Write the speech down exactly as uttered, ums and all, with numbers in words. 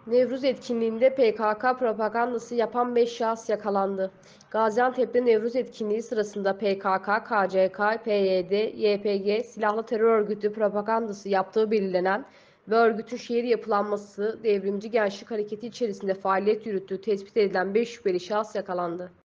Nevruz etkinliğinde P K K propagandası yapan beş şahıs yakalandı. Gaziantep'te Nevruz etkinliği sırasında P K K, K C K, P Y D, Y P G silahlı terör örgütü propagandası yaptığı belirlenen ve örgütün şehir yapılanması Devrimci Gençlik Hareketi içerisinde faaliyet yürüttüğü tespit edilen beş şüpheli şahıs yakalandı.